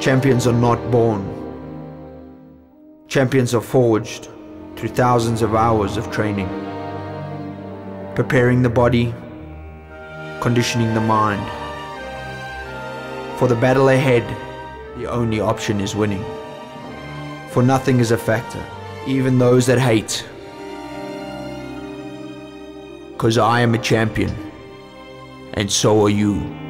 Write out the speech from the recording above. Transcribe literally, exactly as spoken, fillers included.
Champions are not born. Champions are forged through thousands of hours of training, preparing the body, conditioning the mind. For the battle ahead, the only option is winning. For nothing is a factor, even those that hate. 'Cause I am a champion, and so are you.